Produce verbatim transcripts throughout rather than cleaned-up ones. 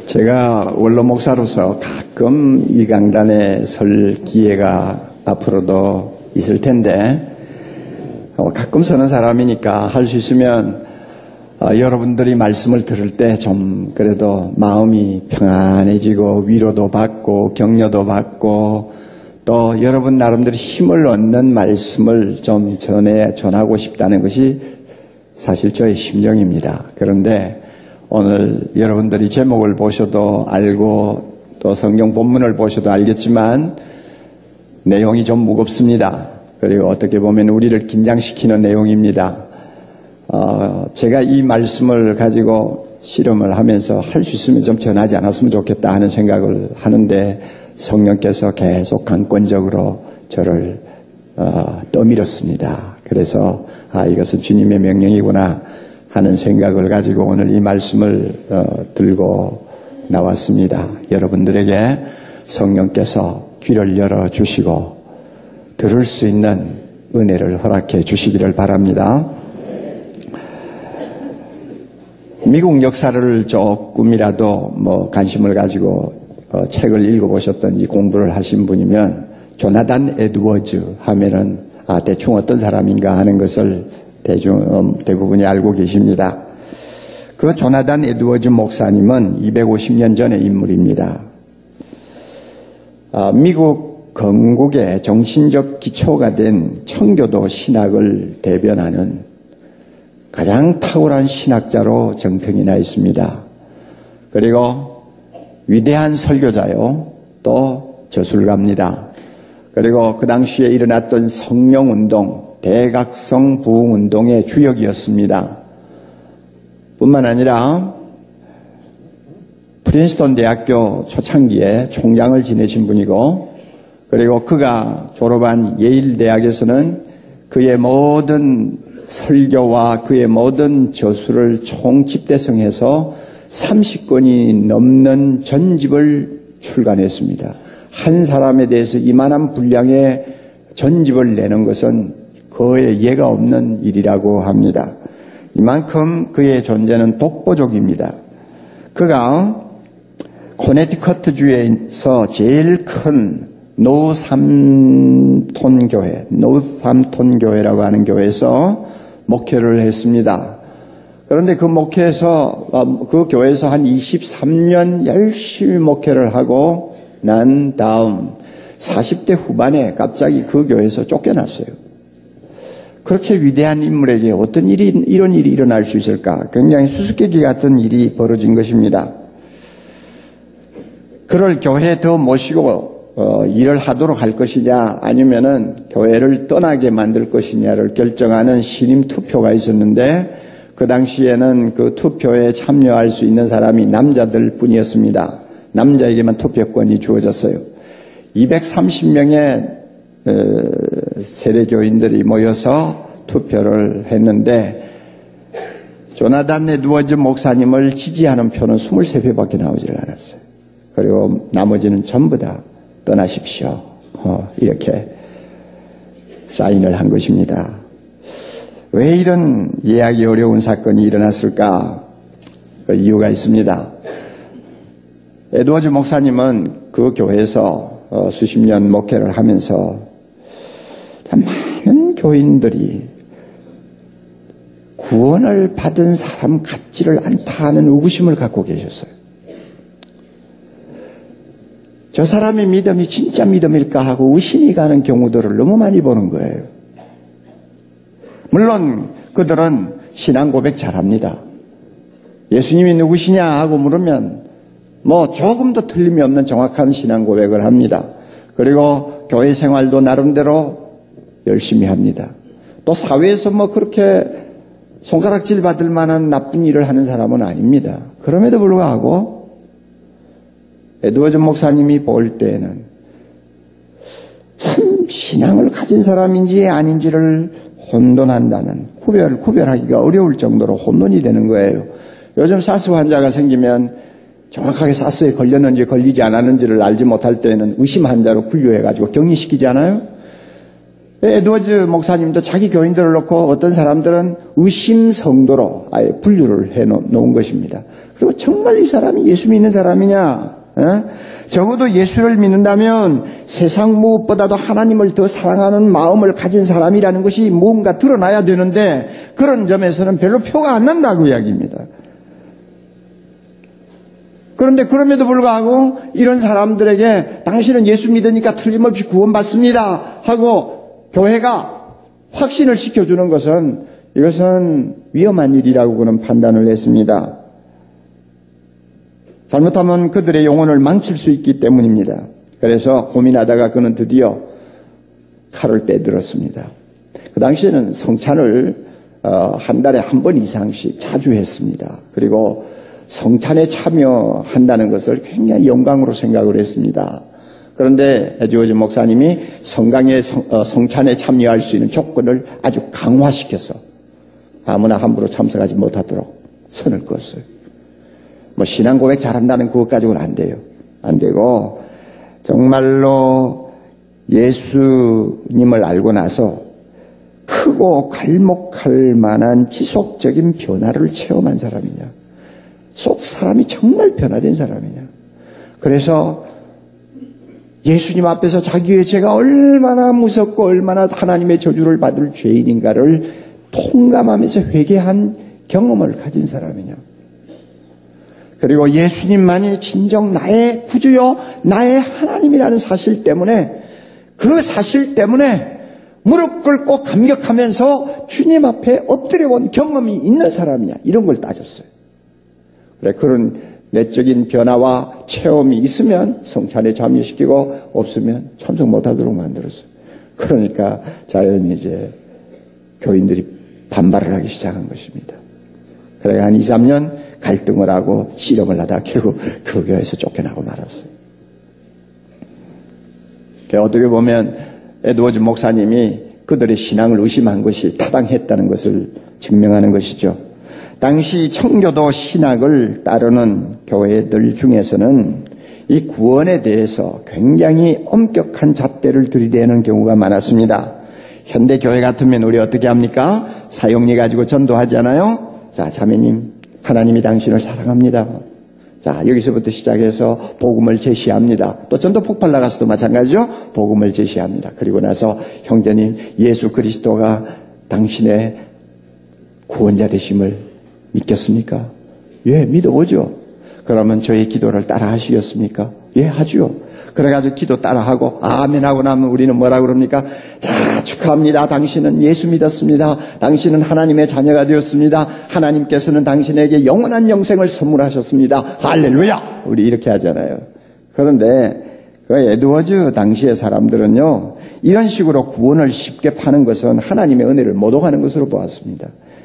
제가 원로 목사로서 가끔 이 강단에 설 기회가 앞으로도 있을 텐데 가끔 서는 사람이니까 할 수 있으면 여러분들이 말씀을 들을 때 좀 그래도 마음이 평안해지고 위로도 받고 격려도 받고 또 여러분 나름대로 힘을 얻는 말씀을 좀 전해 전하고 싶다는 것이 사실 저의 심정입니다. 그런데 오늘 여러분들이 제목을 보셔도 알고 또 성경 본문을 보셔도 알겠지만 내용이 좀 무겁습니다. 그리고 어떻게 보면 우리를 긴장시키는 내용입니다. 어, 제가 이 말씀을 가지고 실험을 하면서 할 수 있으면 좀 전하지 않았으면 좋겠다 하는 생각을 하는데 성령께서 계속 강권적으로 저를 어, 떠밀었습니다. 그래서 아 이것은 주님의 명령이구나 하는 생각을 가지고 오늘 이 말씀을 어, 들고 나왔습니다. 여러분들에게 성령께서 귀를 열어주시고 들을 수 있는 은혜를 허락해 주시기를 바랍니다. 미국 역사를 조금이라도 뭐 관심을 가지고 어, 책을 읽어보셨던지 공부를 하신 분이면 조나단 에드워즈 하면은 아 대충 어떤 사람인가 하는 것을 대중, 어, 대부분이 알고 계십니다. 그 조나단 에드워즈 목사님은 이백오십 년 전의 인물입니다. 아, 미국 건국의 정신적 기초가 된 청교도 신학을 대변하는 가장 탁월한 신학자로 정평이 나 있습니다. 그리고 위대한 설교자요, 또 저술가입니다. 그리고 그 당시에 일어났던 성령운동, 대각성 부흥운동의 주역이었습니다. 뿐만 아니라 프린스턴 대학교 초창기에 총장을 지내신 분이고 그리고 그가 졸업한 예일 대학에서는 그의 모든 설교와 그의 모든 저술을 총집대성해서 삼십 권이 넘는 전집을 출간했습니다. 한 사람에 대해서 이만한 분량의 전집을 내는 것은 거의 예가 없는 일이라고 합니다. 이만큼 그의 존재는 독보적입니다. 그가 코네티커트주에서 제일 큰 노삼톤 교회, 노삼톤 교회라고 하는 교회에서 목회를 했습니다. 그런데 그 목회에서, 그 교회에서 한 이십삼 년 열심히 목회를 하고 난 다음 사십 대 후반에 갑자기 그 교회에서 쫓겨났어요. 그렇게 위대한 인물에게 어떤 일이, 이런 일이 일어날 수 있을까? 굉장히 수수께끼 같은 일이 벌어진 것입니다. 그를 교회에 더 모시고 어, 일을 하도록 할 것이냐 아니면은 교회를 떠나게 만들 것이냐를 결정하는 신임 투표가 있었는데 그 당시에는 그 투표에 참여할 수 있는 사람이 남자들 뿐이었습니다. 남자에게만 투표권이 주어졌어요. 이백삼십 명의 어, 세례교인들이 모여서 투표를 했는데 조나단 에드워즈 목사님을 지지하는 표는 이십삼 표밖에 나오질 않았어요. 그리고 나머지는 전부 다 떠나십시오. 어, 이렇게 사인을 한 것입니다. 왜 이런 이해하기 어려운 사건이 일어났을까? 그 이유가 있습니다. 에드워즈 목사님은 그 교회에서 어, 수십 년 목회를 하면서 참 많은 교인들이 구원을 받은 사람 같지를 않다 하는 의구심을 갖고 계셨어요. 저 사람의 믿음이 진짜 믿음일까 하고 의심이 가는 경우들을 너무 많이 보는 거예요. 물론 그들은 신앙 고백 잘합니다. 예수님이 누구시냐 하고 물으면 뭐 조금도 틀림이 없는 정확한 신앙 고백을 합니다. 그리고 교회 생활도 나름대로 열심히 합니다. 또 사회에서 뭐 그렇게 손가락질 받을 만한 나쁜 일을 하는 사람은 아닙니다. 그럼에도 불구하고 에드워즈 목사님이 볼 때에는 참 신앙을 가진 사람인지 아닌지를 혼돈한다는 구별, 구별하기가 어려울 정도로 혼돈이 되는 거예요. 요즘 사스 환자가 생기면 정확하게 사스에 걸렸는지 걸리지 않았는지를 알지 못할 때에는 의심 환자로 분류해가지고 격리시키잖아요. 에드워즈 목사님도 자기 교인들을 놓고 어떤 사람들은 의심 성도로 아예 분류를 해놓은 것입니다. 그리고 정말 이 사람이 예수 믿는 사람이냐? 에? 적어도 예수를 믿는다면 세상 무엇보다도 하나님을 더 사랑하는 마음을 가진 사람이라는 것이 뭔가 드러나야 되는데 그런 점에서는 별로 표가 안 난다고 이야기입니다. 그런데 그럼에도 불구하고 이런 사람들에게 당신은 예수 믿으니까 틀림없이 구원받습니다 하고 교회가 확신을 시켜주는 것은 이것은 위험한 일이라고 그는 판단을 했습니다. 잘못하면 그들의 영혼을 망칠 수 있기 때문입니다. 그래서 고민하다가 그는 드디어 칼을 빼들었습니다. 그 당시에는 성찬을 한 달에 한 번 이상씩 자주 했습니다. 그리고 성찬에 참여한다는 것을 굉장히 영광으로 생각을 했습니다. 그런데 에드워즈 목사님이 성강의 성, 어, 성찬에 참여할 수 있는 조건을 아주 강화시켜서 아무나 함부로 참석하지 못하도록 선을 그었어요. 뭐 신앙 고백 잘한다는 그것 가지고는 안 돼요. 안 되고 정말로 예수님을 알고 나서 크고 갈목할 만한 지속적인 변화를 체험한 사람이냐, 속 사람이 정말 변화된 사람이냐. 그래서 예수님 앞에서 자기의 죄가 얼마나 무섭고 얼마나 하나님의 저주를 받을 죄인인가를 통감하면서 회개한 경험을 가진 사람이냐. 그리고 예수님만이 진정 나의 구주요 나의 하나님이라는 사실 때문에, 그 사실 때문에 무릎 꿇고 감격하면서 주님 앞에 엎드려 본 경험이 있는 사람이냐, 이런 걸 따졌어요. 그래, 그런 내적인 변화와 체험이 있으면 성찬에 참여시키고 없으면 참석 못하도록 만들었어요. 그러니까 자연히 이제 교인들이 반발을 하기 시작한 것입니다. 그래 한 이, 삼 년 갈등을 하고 씨름을 하다가 결국 그 교회에서 쫓겨나고 말았어요. 어떻게 보면 에드워즈 목사님이 그들의 신앙을 의심한 것이 타당했다는 것을 증명하는 것이죠. 당시 청교도 신학을 따르는 교회들 중에서는 이 구원에 대해서 굉장히 엄격한 잣대를 들이대는 경우가 많았습니다. 현대 교회 같으면 우리 어떻게 합니까? 사용리 가지고 전도하잖아요. 자, 자매님, 하나님이 당신을 사랑합니다. 자, 여기서부터 시작해서 복음을 제시합니다. 또 전도 폭발 나가서도 마찬가지죠. 복음을 제시합니다. 그리고 나서 형제님, 예수 그리스도가 당신의 구원자 되심을 믿겠습니까? 예, 믿어보죠. 그러면 저의 기도를 따라 하시겠습니까? 예, 하죠. 그래가지고 기도 따라하고 아멘 하고 나면 우리는 뭐라 그럽니까? 자, 축하합니다. 당신은 예수 믿었습니다. 당신은 하나님의 자녀가 되었습니다. 하나님께서는 당신에게 영원한 영생을 선물하셨습니다. 할렐루야! 우리 이렇게 하잖아요. 그런데 그 에드워즈 당시의 사람들은요, 이런 식으로 구원을 쉽게 파는 것은 하나님의 은혜를 못 오가는 것으로 보았습니다.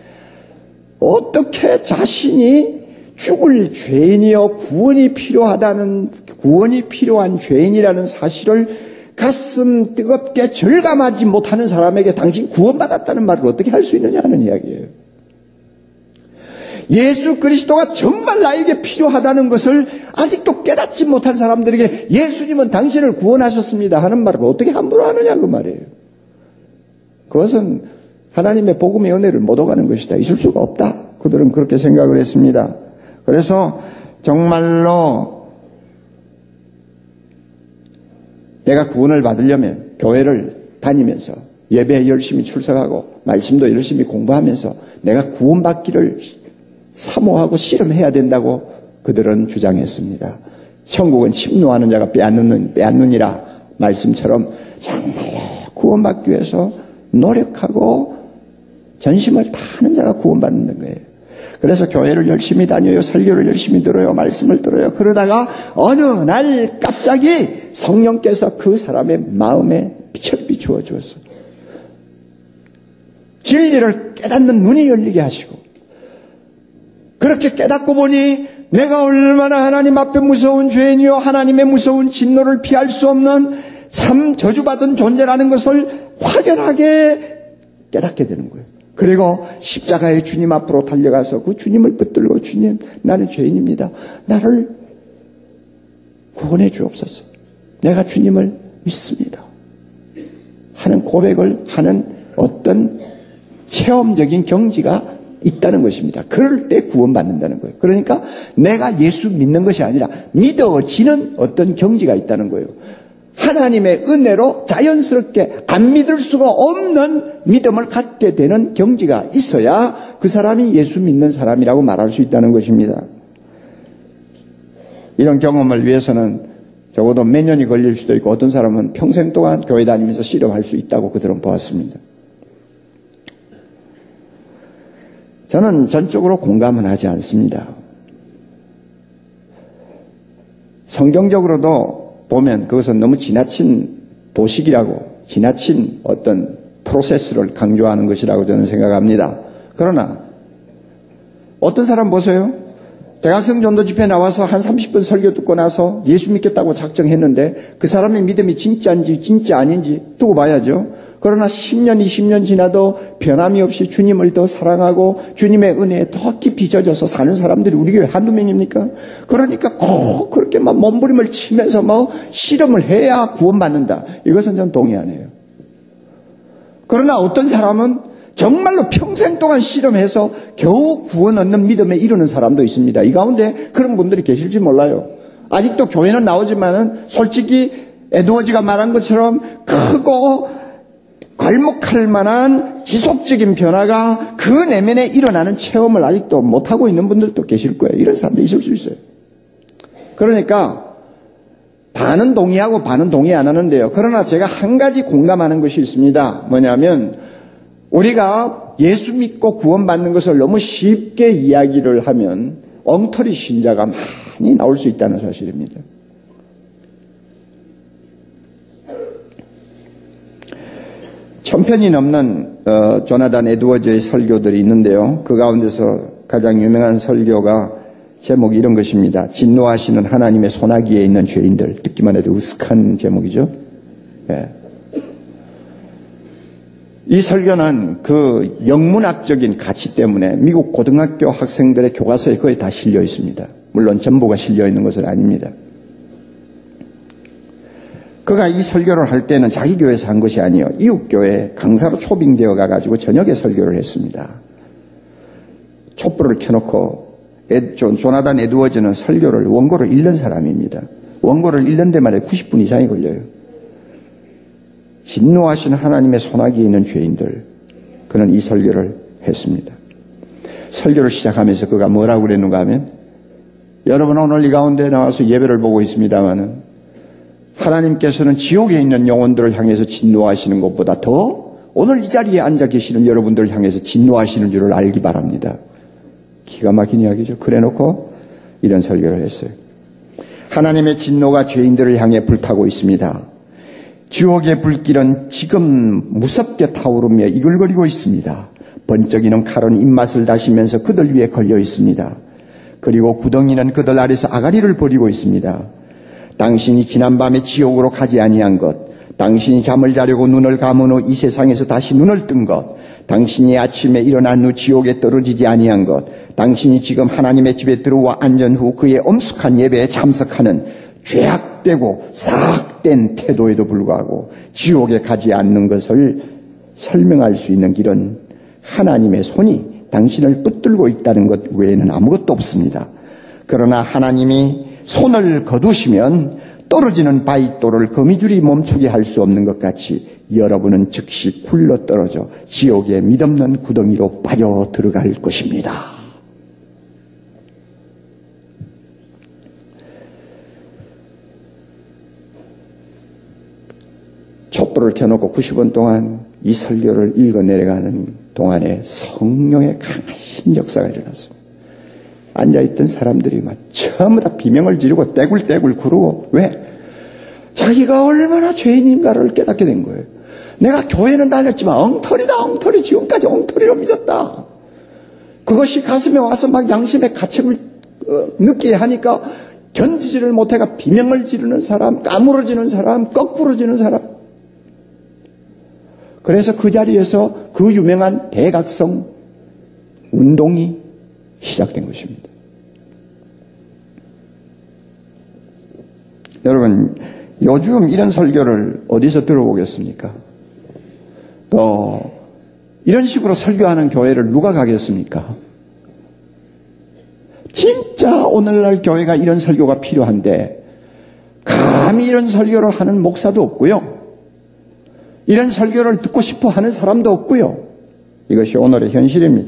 어떻게 자신이 죽을 죄인이여 구원이 필요하다는, 구원이 필요한 죄인이라는 사실을 가슴 뜨겁게 절감하지 못하는 사람에게 당신 구원받았다는 말을 어떻게 할 수 있느냐 하는 이야기예요. 예수 그리스도가 정말 나에게 필요하다는 것을 아직도 깨닫지 못한 사람들에게 예수님은 당신을 구원하셨습니다 하는 말을 어떻게 함부로 하느냐 그 말이에요. 그것은 하나님의 복음의 은혜를 못 오가는 것이다. 있을 수가 없다. 그들은 그렇게 생각을 했습니다. 그래서 정말로 내가 구원을 받으려면 교회를 다니면서 예배에 열심히 출석하고 말씀도 열심히 공부하면서 내가 구원받기를 사모하고 씨름해야 된다고 그들은 주장했습니다. 천국은 침노하는 자가 빼앗는, 빼앗느니라 말씀처럼 정말로 구원받기 위해서 노력하고 전심을 다하는 자가 구원받는 거예요. 그래서 교회를 열심히 다녀요. 설교를 열심히 들어요. 말씀을 들어요. 그러다가 어느 날 갑자기 성령께서 그 사람의 마음에 빛을 비추어 주었어요. 진리를 깨닫는 눈이 열리게 하시고, 그렇게 깨닫고 보니 내가 얼마나 하나님 앞에 무서운 죄인이요 하나님의 무서운 진노를 피할 수 없는 참 저주받은 존재라는 것을 확연하게 깨닫게 되는 거예요. 그리고 십자가의 주님 앞으로 달려가서 그 주님을 붙들고, 주님, 나는 죄인입니다. 나를 구원해 주옵소서. 내가 주님을 믿습니다. 하는 고백을 하는 어떤 체험적인 경지가 있다는 것입니다. 그럴 때 구원받는다는 거예요. 그러니까 내가 예수 믿는 것이 아니라 믿어지는 어떤 경지가 있다는 거예요. 하나님의 은혜로 자연스럽게 안 믿을 수가 없는 믿음을 갖게 되는 경지가 있어야 그 사람이 예수 믿는 사람이라고 말할 수 있다는 것입니다. 이런 경험을 위해서는 적어도 몇 년이 걸릴 수도 있고 어떤 사람은 평생 동안 교회 다니면서 실험할 수 있다고 그들은 보았습니다. 저는 전적으로 공감은 하지 않습니다. 성경적으로도 보면 그것은 너무 지나친 도식이라고 지나친 어떤 프로세스를 강조하는 것이라고 저는 생각합니다. 그러나 어떤 사람 보세요. 대학생 전도 집회 나와서 한 삼십 분 설교 듣고 나서 예수 믿겠다고 작정했는데 그 사람의 믿음이 진짜인지 진짜 아닌지 두고 봐야죠. 그러나 십 년, 이십 년 지나도 변함이 없이 주님을 더 사랑하고 주님의 은혜에 더 깊이 젖어서 사는 사람들이 우리 교회 한두 명입니까? 그러니까 꼭 그렇게 막 몸부림을 치면서 뭐 실험을 해야 구원받는다. 이것은 전 동의 안 해요. 그러나 어떤 사람은 정말로 평생 동안 실험해서 겨우 구원 얻는 믿음에 이르는 사람도 있습니다. 이 가운데 그런 분들이 계실지 몰라요. 아직도 교회는 나오지만은 솔직히 에드워즈가 말한 것처럼 크고 괄목할 만한 지속적인 변화가 그 내면에 일어나는 체험을 아직도 못하고 있는 분들도 계실 거예요. 이런 사람도 있을 수 있어요. 그러니까 반은 동의하고 반은 동의 안 하는데요. 그러나 제가 한 가지 공감하는 것이 있습니다. 뭐냐면 우리가 예수 믿고 구원받는 것을 너무 쉽게 이야기를 하면 엉터리 신자가 많이 나올 수 있다는 사실입니다. 천편이 넘는 어, 조나단 에드워즈의 설교들이 있는데요. 그 가운데서 가장 유명한 설교가 제목이 이런 것입니다. 진노하시는 하나님의 소나기에 있는 죄인들. 듣기만 해도 으슥한 제목이죠. 예. 이 설교는 그 영문학적인 가치 때문에 미국 고등학교 학생들의 교과서에 거의 다 실려 있습니다. 물론 전부가 실려 있는 것은 아닙니다. 그가 이 설교를 할 때는 자기 교회에서 한 것이 아니에요. 이웃교회 강사로 초빙되어 가가지고 저녁에 설교를 했습니다. 촛불을 켜놓고 에, 조, 조나단 에드워즈는 설교를 원고를 읽는 사람입니다. 원고를 읽는 데마다 구십 분 이상이 걸려요. 진노하신 하나님의 소나기에 있는 죄인들. 그는 이 설교를 했습니다. 설교를 시작하면서 그가 뭐라고 그랬는가 하면 여러분 오늘 이 가운데 나와서 예배를 보고 있습니다마는 하나님께서는 지옥에 있는 영혼들을 향해서 진노하시는 것보다 더 오늘 이 자리에 앉아 계시는 여러분들을 향해서 진노하시는 줄을 알기 바랍니다. 기가 막힌 이야기죠. 그래놓고 이런 설교를 했어요. 하나님의 진노가 죄인들을 향해 불타고 있습니다. 지옥의 불길은 지금 무섭게 타오르며 이글거리고 있습니다. 번쩍이는 칼은 입맛을 다시면서 그들 위에 걸려 있습니다. 그리고 구덩이는 그들 아래서 아가리를 버리고 있습니다. 당신이 지난밤에 지옥으로 가지 아니한 것, 당신이 잠을 자려고 눈을 감은 후 이 세상에서 다시 눈을 뜬 것, 당신이 아침에 일어난 후 지옥에 떨어지지 아니한 것, 당신이 지금 하나님의 집에 들어와 앉은 후 그의 엄숙한 예배에 참석하는 죄악되고 사악된 태도에도 불구하고 지옥에 가지 않는 것을 설명할 수 있는 길은 하나님의 손이 당신을 붙들고 있다는 것 외에는 아무것도 없습니다. 그러나 하나님이 손을 거두시면 떨어지는 바위돌을 거미줄이 멈추게 할 수 없는 것 같이 여러분은 즉시 굴러떨어져 지옥의 mid없는 구덩이로 빠져 들어갈 것입니다. 촛불을 켜놓고 구십 분 동안 이 설교를 읽어 내려가는 동안에 성령의 강하신 역사가 일어났습니다. 앉아있던 사람들이 막 전부 다 비명을 지르고 떼굴떼굴 구르고 왜? 자기가 얼마나 죄인인가를 깨닫게 된 거예요. 내가 교회는 다녔지만 엉터리다 엉터리 지금까지 엉터리로 믿었다. 그것이 가슴에 와서 막 양심의 가책을 느끼게 하니까 견디지를 못해가 비명을 지르는 사람, 까무러지는 사람, 거꾸러지는 사람. 그래서 그 자리에서 그 유명한 대각성 운동이 시작된 것입니다. 여러분, 요즘 이런 설교를 어디서 들어보겠습니까? 또 이런 식으로 설교하는 교회를 누가 가겠습니까? 진짜 오늘날 교회가 이런 설교가 필요한데 감히 이런 설교를 하는 목사도 없고요. 이런 설교를 듣고 싶어 하는 사람도 없고요. 이것이 오늘의 현실입니다.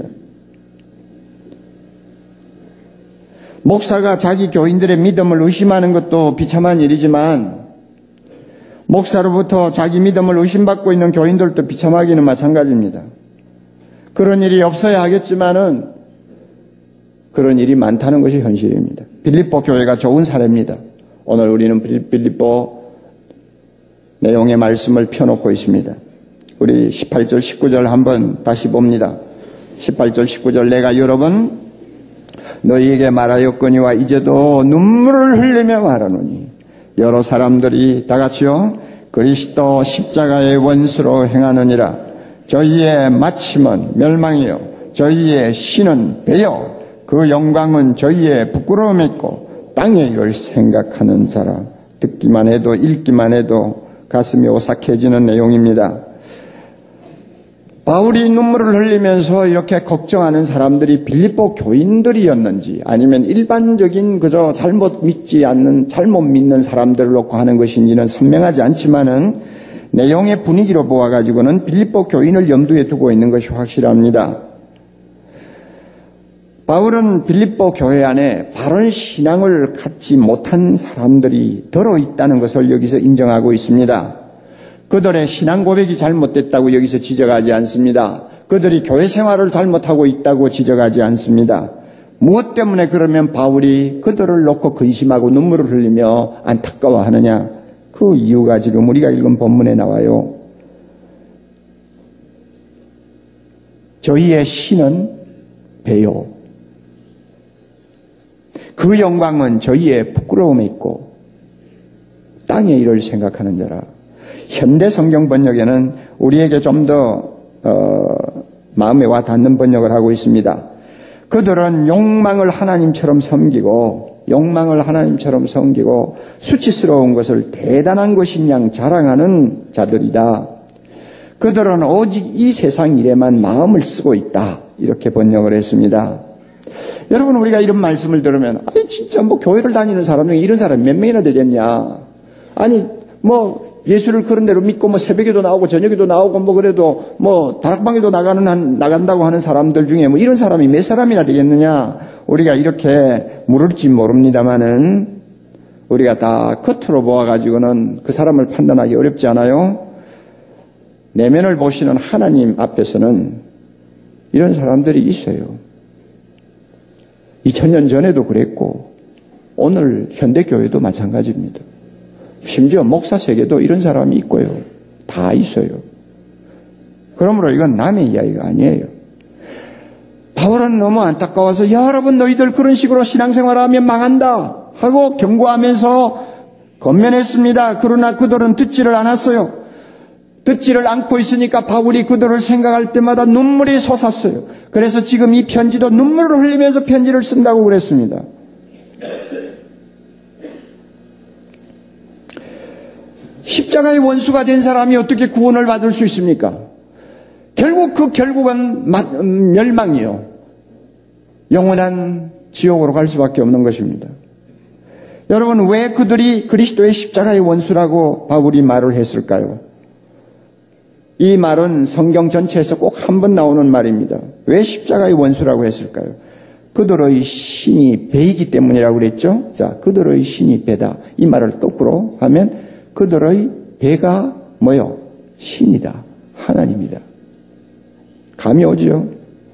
목사가 자기 교인들의 믿음을 의심하는 것도 비참한 일이지만 목사로부터 자기 믿음을 의심받고 있는 교인들도 비참하기는 마찬가지입니다. 그런 일이 없어야 하겠지만은 그런 일이 많다는 것이 현실입니다. 빌립보 교회가 좋은 사례입니다. 오늘 우리는 빌립보 내용의 말씀을 펴놓고 있습니다. 우리 십팔 절 십구 절 한번 다시 봅니다. 십팔 절 십구 절 내가 여러 번 너희에게 말하였거니와 이제도 눈물을 흘리며 말하노니 여러 사람들이 다같이요 그리스도 십자가의 원수로 행하느니라. 저희의 마침은 멸망이요 저희의 신은 배요 그 영광은 저희의 부끄러움이 있고 땅의 일을 생각하는 자라. 듣기만 해도 읽기만 해도 가슴이 오싹해지는 내용입니다. 바울이 눈물을 흘리면서 이렇게 걱정하는 사람들이 빌립보 교인들이었는지 아니면 일반적인 그저 잘못 믿지 않는 잘못 믿는 사람들을 놓고 하는 것인지는 선명하지 않지만은 내용의 분위기로 보아가지고는 빌립보 교인을 염두에 두고 있는 것이 확실합니다. 바울은 빌립보 교회 안에 바른 신앙을 갖지 못한 사람들이 들어있다는 것을 여기서 인정하고 있습니다. 그들의 신앙 고백이 잘못됐다고 여기서 지적하지 않습니다. 그들이 교회 생활을 잘못하고 있다고 지적하지 않습니다. 무엇 때문에 그러면 바울이 그들을 놓고 근심하고 눈물을 흘리며 안타까워하느냐? 그 이유가 지금 우리가 읽은 본문에 나와요. 저희의 신은 배요. 그 영광은 저희의 부끄러움에 있고 땅의 일을 생각하는 자라. 현대 성경 번역에는 우리에게 좀 더 어, 마음에 와 닿는 번역을 하고 있습니다. 그들은 욕망을 하나님처럼 섬기고 욕망을 하나님처럼 섬기고 수치스러운 것을 대단한 것인 양 자랑하는 자들이다. 그들은 오직 이 세상 일에만 마음을 쓰고 있다. 이렇게 번역을 했습니다. 여러분 우리가 이런 말씀을 들으면 아니 진짜 뭐 교회를 다니는 사람 중에 이런 사람이 몇 명이나 되겠냐. 아니 뭐 예수를 그런 대로 믿고 뭐 새벽에도 나오고 저녁에도 나오고 뭐 그래도 뭐 다락방에도 나가는 한, 나간다고 하는 사람들 중에 뭐 이런 사람이 몇 사람이나 되겠느냐. 우리가 이렇게 물을지 모릅니다만은 우리가 다 겉으로 보아가지고는 그 사람을 판단하기 어렵지 않아요? 내면을 보시는 하나님 앞에서는 이런 사람들이 있어요. 이천 년 전에도 그랬고 오늘 현대교회도 마찬가지입니다. 심지어 목사 세계도 이런 사람이 있고요. 다 있어요. 그러므로 이건 남의 이야기가 아니에요. 바울은 너무 안타까워서 여러분 너희들 그런 식으로 신앙생활하면 망한다 하고 경고하면서 권면했습니다. 그러나 그들은 듣지를 않았어요. 듣지를 않고 있으니까 바울이 그들을 생각할 때마다 눈물이 솟았어요. 그래서 지금 이 편지도 눈물을 흘리면서 편지를 쓴다고 그랬습니다. 십자가의 원수가 된 사람이 어떻게 구원을 받을 수 있습니까? 결국 그 결국은 멸망이요. 영원한 지옥으로 갈 수밖에 없는 것입니다. 여러분 왜 그들이 그리스도의 십자가의 원수라고 바울이 말을 했을까요? 이 말은 성경 전체에서 꼭 한 번 나오는 말입니다. 왜 십자가의 원수라고 했을까요? 그들의 신이 배이기 때문이라고 그랬죠. 자, 그들의 신이 배다. 이 말을 거꾸로 하면 그들의 배가 뭐요? 신이다. 하나님이다. 감이 오죠?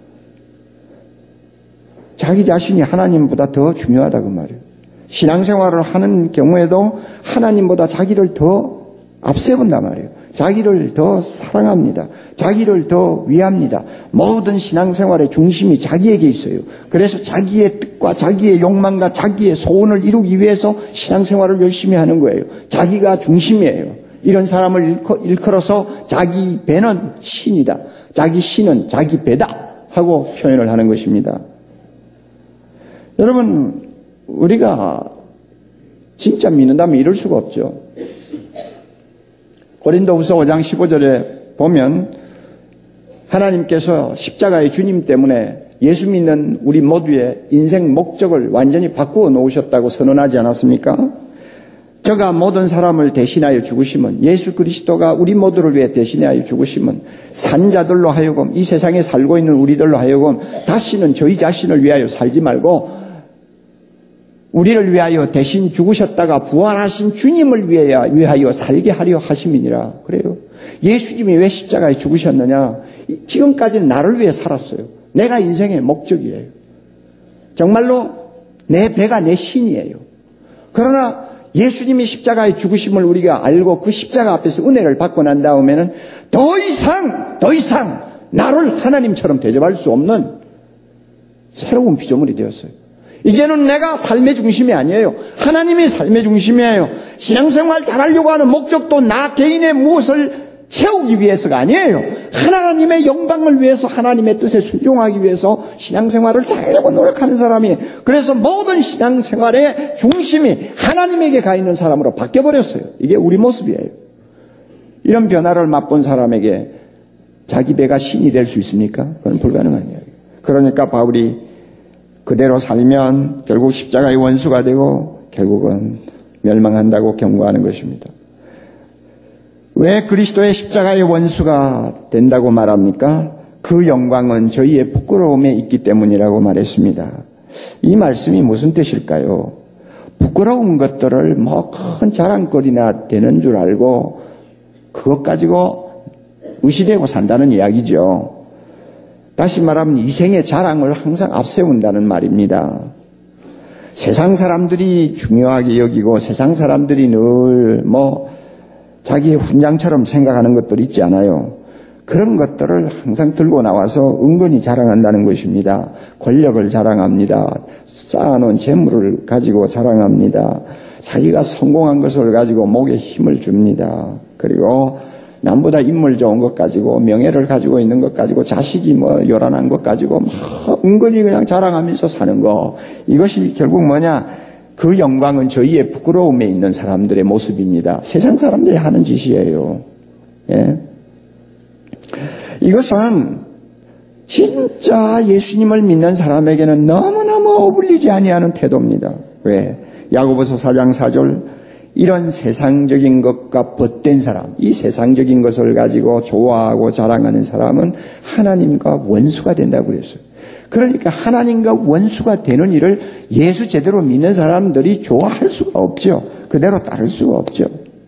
자기 자신이 하나님보다 더 중요하다 그 말이에요. 신앙생활을 하는 경우에도 하나님보다 자기를 더 앞세운단 말이에요. 자기를 더 사랑합니다. 자기를 더 위합니다. 모든 신앙생활의 중심이 자기에게 있어요. 그래서 자기의 뜻과 자기의 욕망과 자기의 소원을 이루기 위해서 신앙생활을 열심히 하는 거예요. 자기가 중심이에요. 이런 사람을 일컬, 일컬어서 자기 배는 신이다. 자기 신은 자기 배다 하고 표현을 하는 것입니다. 여러분 우리가 진짜 믿는다면 이럴 수가 없죠. 고린도후서 오 장 십오 절에 보면 하나님께서 십자가의 주님 때문에 예수 믿는 우리 모두의 인생 목적을 완전히 바꾸어 놓으셨다고 선언하지 않았습니까? 저가 모든 사람을 대신하여 죽으심은, 예수 그리스도가 우리 모두를 위해 대신하여 죽으심은 산자들로 하여금, 이 세상에 살고 있는 우리들로 하여금 다시는 저희 자신을 위하여 살지 말고 우리를 위하여 대신 죽으셨다가 부활하신 주님을 위하여, 위하여 살게 하려 하심이니라. 그래요. 예수님이 왜 십자가에 죽으셨느냐? 지금까지는 나를 위해 살았어요. 내가 인생의 목적이에요. 정말로 내 배가 내 신이에요. 그러나 예수님이 십자가에 죽으심을 우리가 알고 그 십자가 앞에서 은혜를 받고 난 다음에는 더 이상 더 이상 나를 하나님처럼 대접할 수 없는 새로운 피조물이 되었어요. 이제는 내가 삶의 중심이 아니에요. 하나님이 삶의 중심이에요. 신앙생활 잘하려고 하는 목적도 나 개인의 무엇을 채우기 위해서가 아니에요. 하나님의 영광을 위해서, 하나님의 뜻에 순종하기 위해서 신앙생활을 잘하려고 노력하는 사람이, 그래서 모든 신앙생활의 중심이 하나님에게 가 있는 사람으로 바뀌어버렸어요. 이게 우리 모습이에요. 이런 변화를 맛본 사람에게 자기 배가 신이 될 수 있습니까? 그건 불가능한 이야기예요. 그러니까 바울이 그대로 살면 결국 십자가의 원수가 되고 결국은 멸망한다고 경고하는 것입니다. 왜 그리스도의 십자가의 원수가 된다고 말합니까? 그 영광은 저희의 부끄러움에 있기 때문이라고 말했습니다. 이 말씀이 무슨 뜻일까요? 부끄러운 것들을 뭐 큰 자랑거리나 되는 줄 알고 그것 가지고 의시되고 산다는 이야기죠. 다시 말하면 이생의 자랑을 항상 앞세운다는 말입니다. 세상 사람들이 중요하게 여기고 세상 사람들이 늘 뭐 자기의 훈장처럼 생각하는 것들 있지 않아요. 그런 것들을 항상 들고 나와서 은근히 자랑한다는 것입니다. 권력을 자랑합니다. 쌓아놓은 재물을 가지고 자랑합니다. 자기가 성공한 것을 가지고 목에 힘을 줍니다. 그리고 남보다 인물 좋은 것 가지고, 명예를 가지고 있는 것 가지고, 자식이 뭐 요란한 것 가지고 막 은근히 그냥 자랑하면서 사는 거. 이것이 결국 뭐냐? 그 영광은 저희의 부끄러움에 있는 사람들의 모습입니다. 세상 사람들이 하는 짓이에요. 예? 이것은 진짜 예수님을 믿는 사람에게는 너무너무 어울리지 아니하는 태도입니다. 왜? 야고보서 사 장 사 절, 이런 세상적인 것과 벗된 사람, 이 세상적인 것을 가지고 좋아하고 자랑하는 사람은 하나님과 원수가 된다고 그랬어요. 그러니까 하나님과 원수가 되는 일을 예수 제대로 믿는 사람들이 좋아할 수가 없죠. 그대로 따를 수가 없죠.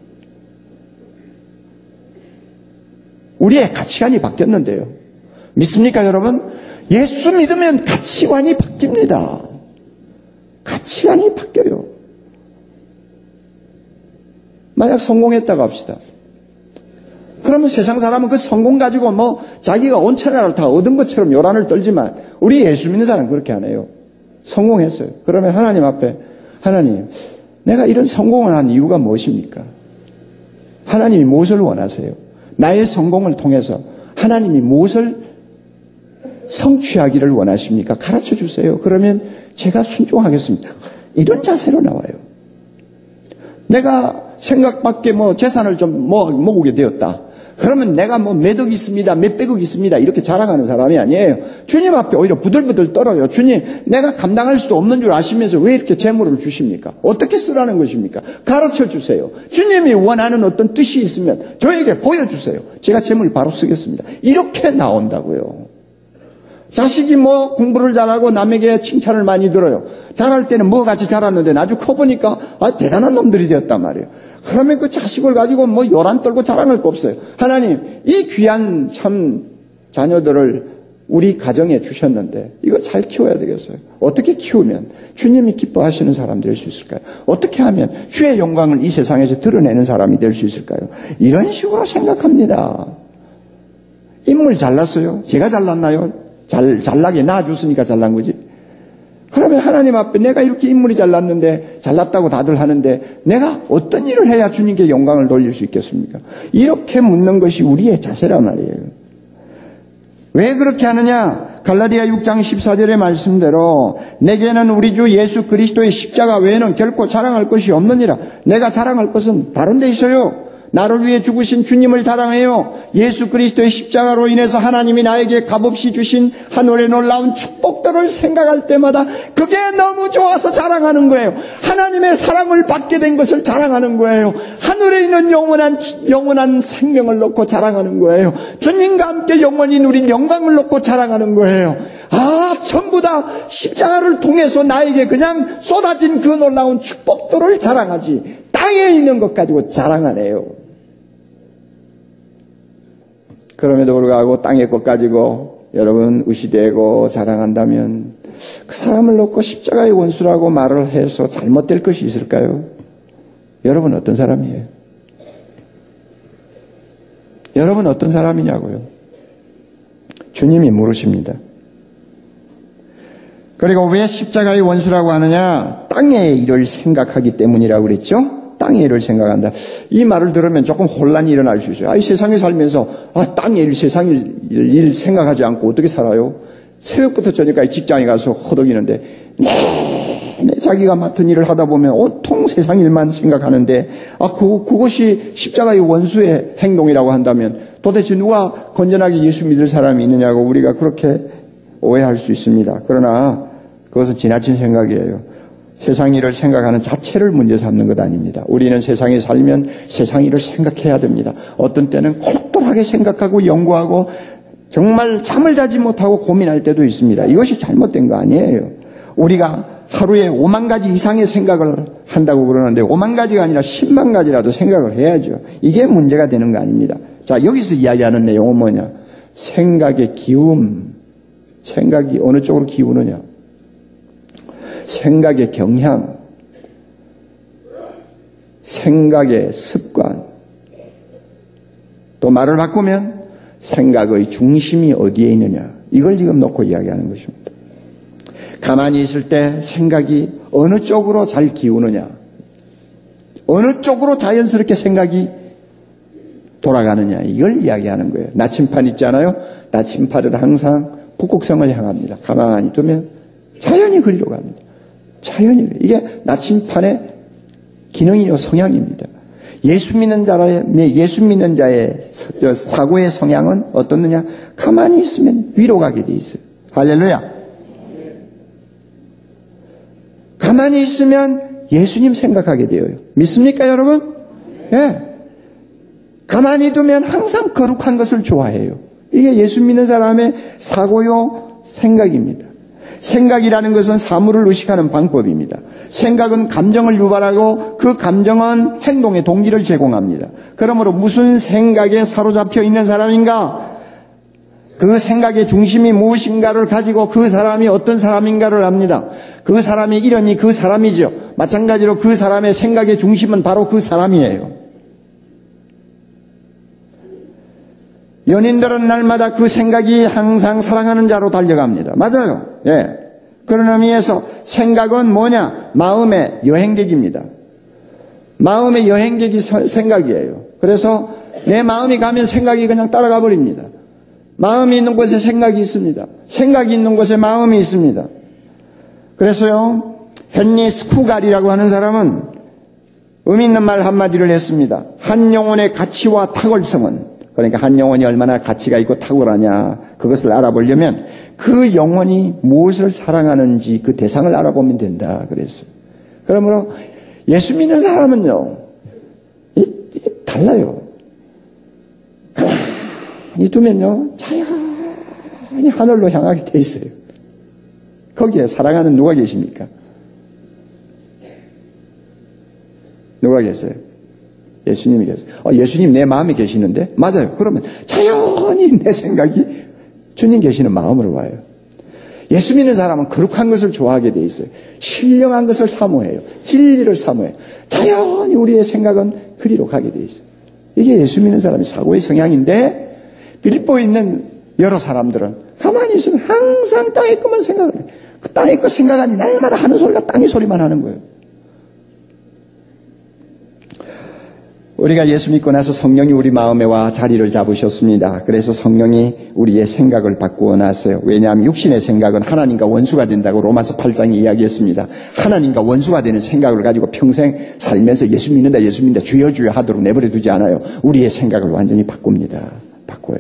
우리의 가치관이 바뀌었는데요. 믿습니까, 여러분? 예수 믿으면 가치관이 바뀝니다. 가치관이 바뀌어요. 만약 성공했다고 합시다. 그러면 세상 사람은 그 성공 가지고 뭐 자기가 온 천하를 다 얻은 것처럼 요란을 떨지만 우리 예수 믿는 사람은 그렇게 안 해요. 성공했어요. 그러면 하나님 앞에, 하나님, 내가 이런 성공을 한 이유가 무엇입니까? 하나님이 무엇을 원하세요? 나의 성공을 통해서 하나님이 무엇을 성취하기를 원하십니까? 가르쳐 주세요. 그러면 제가 순종하겠습니다. 이런 자세로 나와요. 내가 생각밖에 뭐 재산을 좀 뭐 모으게 되었다. 그러면 내가 뭐 몇억 있습니다, 몇백억 있습니다, 이렇게 자랑하는 사람이 아니에요. 주님 앞에 오히려 부들부들 떨어요. 주님, 내가 감당할 수도 없는 줄 아시면서 왜 이렇게 재물을 주십니까? 어떻게 쓰라는 것입니까? 가르쳐 주세요. 주님이 원하는 어떤 뜻이 있으면 저에게 보여주세요. 제가 재물 바로 쓰겠습니다. 이렇게 나온다고요. 자식이 뭐 공부를 잘하고 남에게 칭찬을 많이 들어요. 잘할 때는 뭐 같이 자랐는데 나중에 커보니까 아, 대단한 놈들이 되었단 말이에요. 그러면 그 자식을 가지고 뭐 요란 떨고 자랑할 거 없어요. 하나님, 이 귀한 참 자녀들을 우리 가정에 주셨는데 이거 잘 키워야 되겠어요. 어떻게 키우면 주님이 기뻐하시는 사람 될 수 있을까요? 어떻게 하면 주의 영광을 이 세상에서 드러내는 사람이 될 수 있을까요? 이런 식으로 생각합니다. 인물 잘났어요? 제가 잘났나요? 잘, 잘나게 낳아줬으니까 잘난 거지. 그러면 하나님 앞에 내가 이렇게 인물이 잘났는데, 잘났다고 다들 하는데, 내가 어떤 일을 해야 주님께 영광을 돌릴 수 있겠습니까? 이렇게 묻는 것이 우리의 자세란 말이에요. 왜 그렇게 하느냐? 갈라디아 육 장 십사 절의 말씀대로, 내게는 우리 주 예수 그리스도의 십자가 외에는 결코 자랑할 것이 없느니라. 내가 자랑할 것은 다른 데 있어요. 나를 위해 죽으신 주님을 자랑해요. 예수 그리스도의 십자가로 인해서 하나님이 나에게 값없이 주신 하늘의 놀라운 축복들을 생각할 때마다 그게 너무 좋아서 자랑하는 거예요. 하나님의 사랑을 받게 된 것을 자랑하는 거예요. 하늘에 있는 영원한 영원한 생명을 놓고 자랑하는 거예요. 주님과 함께 영원히 누린 영광을 놓고 자랑하는 거예요. 아, 전부 다 십자가를 통해서 나에게 그냥 쏟아진 그 놀라운 축복들을 자랑하지 땅에 있는 것 가지고 자랑 안 해요. 그럼에도 불구하고 땅의 것 가지고 여러분 의시되고 자랑한다면 그 사람을 놓고 십자가의 원수라고 말을 해서 잘못될 것이 있을까요? 여러분 어떤 사람이에요? 여러분 어떤 사람이냐고요? 주님이 물으십니다. 그리고 왜 십자가의 원수라고 하느냐? 땅의 일을 생각하기 때문이라고 그랬죠? 땅의 일을 생각한다. 이 말을 들으면 조금 혼란이 일어날 수 있어요. 아, 이 세상에 살면서 아, 땅의 일, 세상의 일, 일 생각하지 않고 어떻게 살아요? 새벽부터 저녁까지 직장에 가서 허덕이는데 네, 자기가 맡은 일을 하다 보면 온통 세상 일만 생각하는데 아, 그, 그것이 십자가의 원수의 행동이라고 한다면 도대체 누가 건전하게 예수 믿을 사람이 있느냐고 우리가 그렇게 오해할 수 있습니다. 그러나 그것은 지나친 생각이에요. 세상 일을 생각하는 자체를 문제 삼는 것 아닙니다. 우리는 세상에 살면 세상 일을 생각해야 됩니다. 어떤 때는 콜똘하게 생각하고 연구하고 정말 잠을 자지 못하고 고민할 때도 있습니다. 이것이 잘못된 거 아니에요. 우리가 하루에 오만 가지 이상의 생각을 한다고 그러는데 오만 가지가 아니라 십만 가지라도 생각을 해야죠. 이게 문제가 되는 거 아닙니다. 자, 여기서 이야기하는 내용은 뭐냐? 생각의 기움. 생각이 어느 쪽으로 기우느냐? 생각의 경향, 생각의 습관, 또 말을 바꾸면 생각의 중심이 어디에 있느냐, 이걸 지금 놓고 이야기하는 것입니다. 가만히 있을 때 생각이 어느 쪽으로 잘 기우느냐, 어느 쪽으로 자연스럽게 생각이 돌아가느냐, 이걸 이야기하는 거예요. 나침판 있잖아요. 나침판은 항상 북극성을 향합니다. 가만히 두면 자연히 그리로 갑니다. 자연히. 이게 나침판의 기능이요, 성향입니다. 예수 믿는 자의, 예수 믿는 자의 사고의 성향은 어떻느냐? 가만히 있으면 위로 가게 돼 있어요. 할렐루야. 가만히 있으면 예수님 생각하게 되어요. 믿습니까, 여러분? 예. 네. 가만히 두면 항상 거룩한 것을 좋아해요. 이게 예수 믿는 사람의 사고요, 생각입니다. 생각이라는 것은 사물을 의식하는 방법입니다. 생각은 감정을 유발하고 그 감정은 행동의 동기를 제공합니다. 그러므로 무슨 생각에 사로잡혀 있는 사람인가? 그 생각의 중심이 무엇인가를 가지고 그 사람이 어떤 사람인가를 압니다. 그 사람의 이름이 그 사람이죠. 마찬가지로 그 사람의 생각의 중심은 바로 그 사람이에요. 연인들은 날마다 그 생각이 항상 사랑하는 자로 달려갑니다. 맞아요. 예. 그런 의미에서 생각은 뭐냐? 마음의 여행객입니다. 마음의 여행객이 생각이에요. 그래서 내 마음이 가면 생각이 그냥 따라가 버립니다. 마음이 있는 곳에 생각이 있습니다. 생각이 있는 곳에 마음이 있습니다. 그래서요, 헨리 스쿠갈이라고 하는 사람은 의미 있는 말 한마디를 했습니다. 한 영혼의 가치와 탁월성은, 그러니까 한 영혼이 얼마나 가치가 있고 탁월하냐, 그것을 알아보려면 그 영혼이 무엇을 사랑하는지 그 대상을 알아보면 된다 그랬어요. 그러므로 예수 믿는 사람은요, 이, 이 달라요. 가만히 두면요, 자연히 하늘로 향하게 돼 있어요. 거기에 사랑하는 누가 계십니까? 누가 계세요? 예수님이 계세요. 어, 예수님 내 마음에 계시는데? 맞아요. 그러면 자연히 내 생각이 주님 계시는 마음으로 와요. 예수 믿는 사람은 거룩한 것을 좋아하게 돼 있어요. 신령한 것을 사모해요. 진리를 사모해요. 자연히 우리의 생각은 그리로 가게 돼 있어요. 이게 예수 믿는 사람의 사고의 성향인데, 빌립보에 있는 여러 사람들은 가만히 있으면 항상 땅의 것만 생각을 해요. 그 땅의 것 생각하니 날마다 하는 소리가 땅의 소리만 하는 거예요. 우리가 예수 믿고 나서 성령이 우리 마음에 와 자리를 잡으셨습니다. 그래서 성령이 우리의 생각을 바꾸어 놨어요. 왜냐하면 육신의 생각은 하나님과 원수가 된다고 로마서 팔 장이 이야기했습니다. 하나님과 원수가 되는 생각을 가지고 평생 살면서 예수 믿는다 예수 믿는다 주여 주여 하도록 내버려 두지 않아요. 우리의 생각을 완전히 바꿉니다. 바꿔요.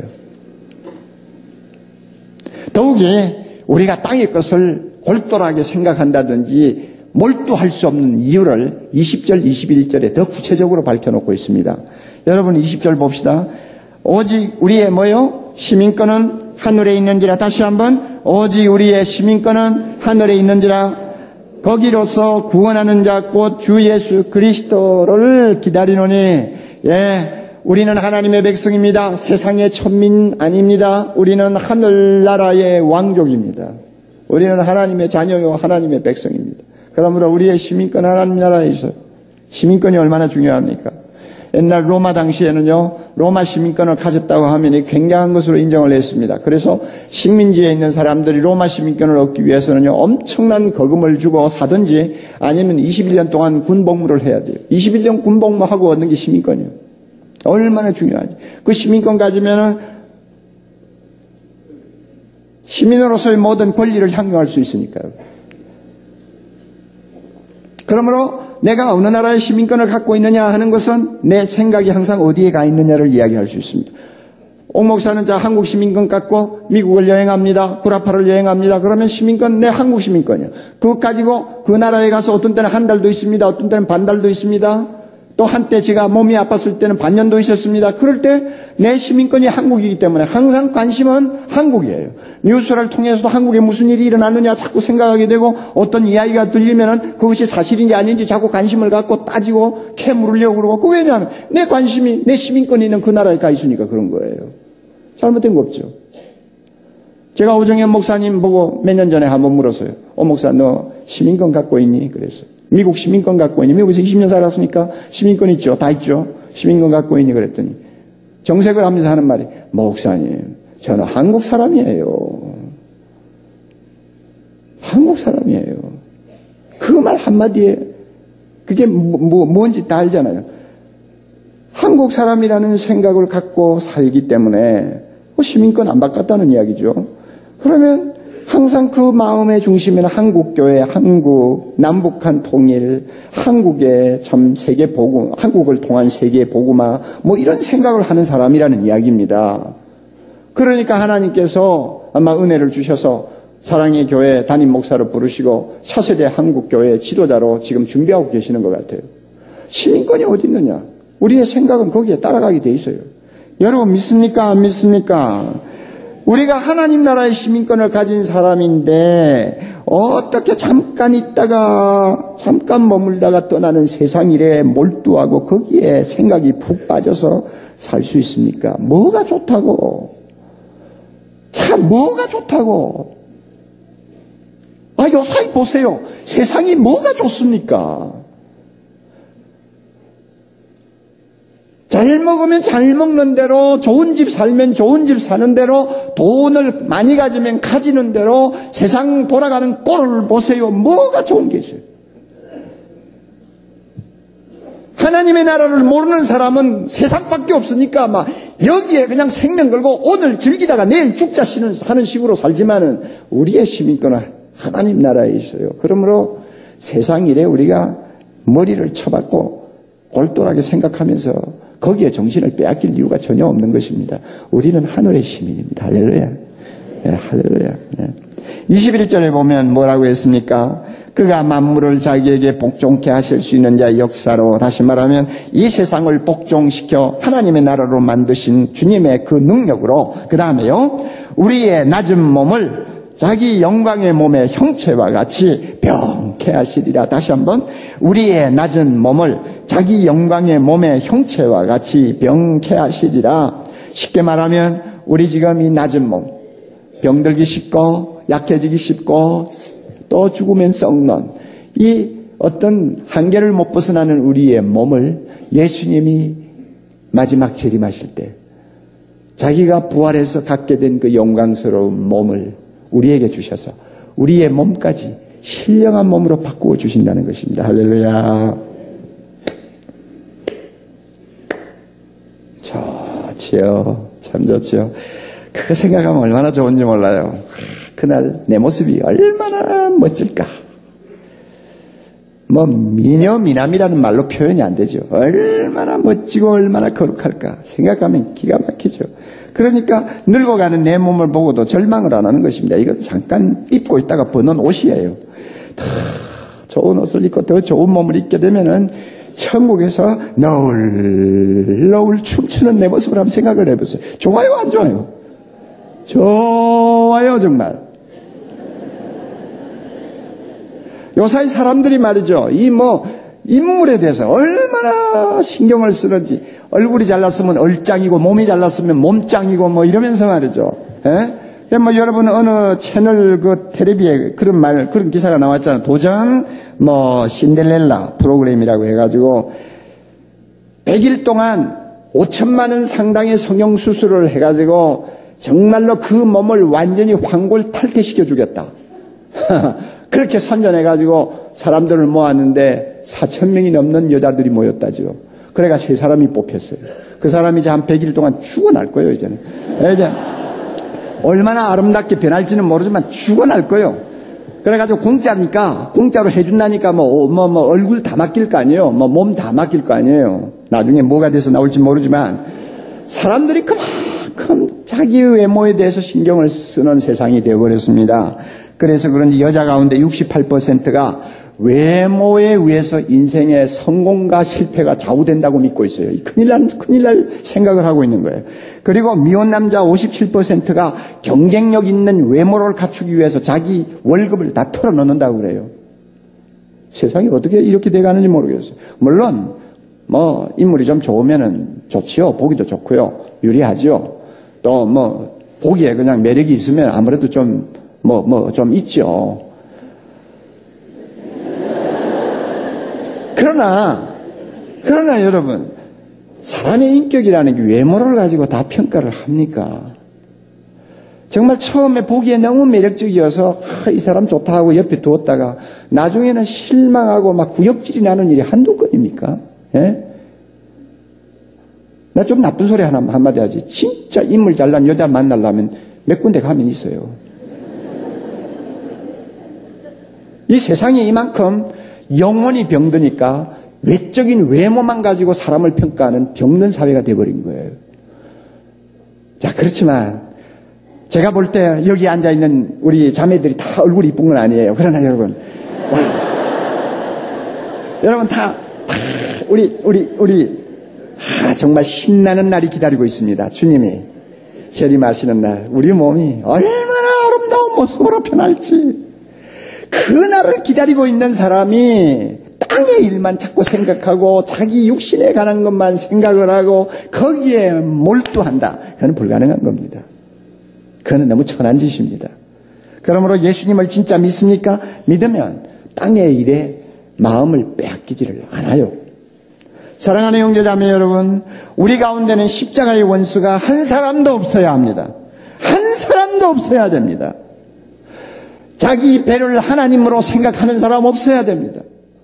더욱이 우리가 땅의 것을 골똘하게 생각한다든지 몰두할 수 없는 이유를 이십 절, 이십일 절에 더 구체적으로 밝혀놓고 있습니다. 여러분 이십 절 봅시다. 오직 우리의 뭐요? 시민권은 하늘에 있는지라. 다시 한번 오직 우리의 시민권은 하늘에 있는지라. 거기로서 구원하는 자 곧 주 예수 그리스도를 기다리노니. 예, 우리는 하나님의 백성입니다. 세상의 천민 아닙니다. 우리는 하늘나라의 왕족입니다. 우리는 하나님의 자녀요 하나님의 백성입니다. 그러므로 우리의 시민권 하나님 나라에 있어요. 시민권이 얼마나 중요합니까? 옛날 로마 당시에는요, 로마 시민권을 가졌다고 하면 굉장한 것으로 인정을 했습니다. 그래서 식민지에 있는 사람들이 로마 시민권을 얻기 위해서는요, 엄청난 거금을 주고 사든지 아니면 이십일 년 동안 군복무를 해야 돼요. 이십일 년 군복무하고 얻는 게 시민권이에요. 얼마나 중요하지. 그 시민권 가지면은 시민으로서의 모든 권리를 향유할 수 있으니까요. 그러므로 내가 어느 나라의 시민권을 갖고 있느냐 하는 것은 내 생각이 항상 어디에 가 있느냐를 이야기할 수 있습니다. 옥 목사는 자 한국 시민권 갖고 미국을 여행합니다. 구라파를 여행합니다. 그러면 시민권 내 한국 시민권이요. 그거 가지고 그 나라에 가서 어떤 때는 한 달도 있습니다. 어떤 때는 반 달도 있습니다. 또 한때 제가 몸이 아팠을 때는 반년도 있었습니다. 그럴 때 내 시민권이 한국이기 때문에 항상 관심은 한국이에요. 뉴스를 통해서도 한국에 무슨 일이 일어났느냐 자꾸 생각하게 되고 어떤 이야기가 들리면은 그것이 사실인지 아닌지 자꾸 관심을 갖고 따지고 캐물으려고 그러고. 그 왜냐하면 내 관심이 내 시민권이 있는 그 나라에 가 있으니까 그런 거예요. 잘못된 거 없죠. 제가 오정현 목사님 보고 몇 년 전에 한번 물었어요. 오 목사 너 시민권 갖고 있니? 그랬어요. 미국 시민권 갖고 있니? 미국에서 이십 년 살았으니까 시민권 있죠. 다 있죠. 시민권 갖고 있니? 그랬더니 정색을 하면서 하는 말이 목사님 저는 한국 사람이에요. 한국 사람이에요. 그 말 한마디에 그게 뭐, 뭐, 뭔지 다 알잖아요. 한국 사람이라는 생각을 갖고 살기 때문에 시민권 안 바꿨다는 이야기죠. 그러면 항상 그 마음의 중심에는 한국교회, 한국, 남북한 통일, 한국의 참 세계 복음, 한국을 통한 세계 복음화, 뭐 이런 생각을 하는 사람이라는 이야기입니다. 그러니까 하나님께서 아마 은혜를 주셔서 사랑의 교회 담임 목사로 부르시고 차세대 한국교회 지도자로 지금 준비하고 계시는 것 같아요. 시민권이 어디 있느냐? 우리의 생각은 거기에 따라가게 돼 있어요. 여러분 믿습니까? 안 믿습니까? 우리가 하나님 나라의 시민권을 가진 사람인데 어떻게 잠깐 있다가 잠깐 머물다가 떠나는 세상 일에 몰두하고 거기에 생각이 푹 빠져서 살 수 있습니까? 뭐가 좋다고? 참 뭐가 좋다고? 아 요사이 보세요. 세상이 뭐가 좋습니까? 잘 먹으면 잘 먹는 대로, 좋은 집 살면 좋은 집 사는 대로, 돈을 많이 가지면 가지는 대로 세상 돌아가는 꼴을 보세요. 뭐가 좋은 게 있어요? 하나님의 나라를 모르는 사람은 세상밖에 없으니까 막 여기에 그냥 생명 걸고 오늘 즐기다가 내일 죽자 하는 식으로 살지만은 우리의 시민권은 하나님 나라에 있어요. 그러므로 세상 일에 우리가 머리를 쳐박고 골똘하게 생각하면서 거기에 정신을 빼앗길 이유가 전혀 없는 것입니다. 우리는 하늘의 시민입니다. 할렐루야. 네, 할렐루야. 네. 이십일 절에 보면 뭐라고 했습니까? 그가 만물을 자기에게 복종케 하실 수 있는 자의 역사로, 다시 말하면 이 세상을 복종시켜 하나님의 나라로 만드신 주님의 그 능력으로, 그 다음에요, 우리의 낮은 몸을 자기 영광의 몸의 형체와 같이 병케 하시리라. 다시 한번 우리의 낮은 몸을 자기 영광의 몸의 형체와 같이 병케 하시리라. 쉽게 말하면 우리 지금 이 낮은 몸, 병들기 쉽고 약해지기 쉽고 또 죽으면 썩는 이 어떤 한계를 못 벗어나는 우리의 몸을 예수님이 마지막 재림하실 때 자기가 부활해서 갖게 된 그 영광스러운 몸을 우리에게 주셔서 우리의 몸까지 신령한 몸으로 바꾸어 주신다는 것입니다. 할렐루야. 좋지요. 참 좋지요. 그거 생각하면 얼마나 좋은지 몰라요. 그날 내 모습이 얼마나 멋질까. 뭐 미녀 미남이라는 말로 표현이 안 되죠. 얼마나 멋지고 얼마나 거룩할까 생각하면 기가 막히죠. 그러니까 늙어가는 내 몸을 보고도 절망을 안 하는 것입니다. 이건 잠깐 입고 있다가 벗는 옷이에요. 더 좋은 옷을 입고 더 좋은 몸을 입게 되면은 천국에서 너울 너울 춤추는 내 모습을 한번 생각을 해보세요. 좋아요 안 좋아요? 좋아요 정말. 요사이 사람들이 말이죠. 이 뭐 인물에 대해서 얼마나 신경을 쓰는지. 얼굴이 잘났으면 얼짱이고 몸이 잘났으면 몸짱이고 뭐 이러면서 말이죠. 예? 뭐 여러분 어느 채널 그 텔레비에 그런 말 그런 기사가 나왔잖아요. 도전 뭐 신데렐라 프로그램이라고 해가지고 백 일 동안 오천만 원 상당의 성형 수술을 해가지고 정말로 그 몸을 완전히 황골 탈퇴시켜 주겠다. 그렇게 선전해가지고 사람들을 모았는데 사천 명이 넘는 여자들이 모였다죠. 그래가 세 사람이 뽑혔어요. 그 사람이 이제 한 백 일 동안 죽어날 거예요, 이제는. 이제 얼마나 아름답게 변할지는 모르지만 죽어날 거예요. 그래가지고 공짜니까, 공짜로 해준다니까 뭐, 뭐, 뭐, 얼굴 다 맡길 거 아니에요. 뭐, 몸 다 맡길 거 아니에요. 나중에 뭐가 돼서 나올지 모르지만, 사람들이 그만큼 자기 외모에 대해서 신경을 쓰는 세상이 되어버렸습니다. 그래서 그런지 여자 가운데 육십팔 퍼센트가 외모에 의해서 인생의 성공과 실패가 좌우된다고 믿고 있어요. 큰일 날, 큰일 날 생각을 하고 있는 거예요. 그리고 미혼 남자 오십칠 퍼센트가 경쟁력 있는 외모를 갖추기 위해서 자기 월급을 다 털어넣는다고 그래요. 세상이 어떻게 이렇게 돼가는지 모르겠어요. 물론 뭐 인물이 좀 좋으면은 좋지요. 보기도 좋고요. 유리하지요. 또 뭐 보기에 그냥 매력이 있으면 아무래도 좀 뭐 뭐 좀 있죠. 그러나 그러나 여러분 사람의 인격이라는 게 외모를 가지고 다 평가를 합니까? 정말 처음에 보기에 너무 매력적이어서 아, 이 사람 좋다 하고 옆에 두었다가 나중에는 실망하고 막 구역질이 나는 일이 한두 건입니까? 예? 나 좀 나쁜 소리 하나 한마디 하지. 진짜 인물 잘난 여자 만나려면 몇 군데 가면 있어요. 이 세상이 이만큼 영혼이 병드니까 외적인 외모만 가지고 사람을 평가하는 병든 사회가 돼버린 거예요. 자, 그렇지만 제가 볼 때 여기 앉아있는 우리 자매들이 다 얼굴이 이쁜 건 아니에요. 그러나 여러분 와, 여러분 다, 다 우리 우리 우리 아, 정말 신나는 날이 기다리고 있습니다. 주님이 재림하시는 날 우리 몸이 얼마나 아름다운 모습으로 변할지 그 날을 기다리고 있는 사람이 땅의 일만 자꾸 생각하고 자기 육신에 관한 것만 생각을 하고 거기에 몰두한다. 그건 불가능한 겁니다. 그건 너무 천한 짓입니다. 그러므로 예수님을 진짜 믿습니까? 믿으면 땅의 일에 마음을 빼앗기지를 않아요. 사랑하는 형제자매 여러분, 우리 가운데는 십자가의 원수가 한 사람도 없어야 합니다. 한 사람도 없어야 됩니다. 자기 배를 하나님으로 생각하는 사람 없어야 됩니다.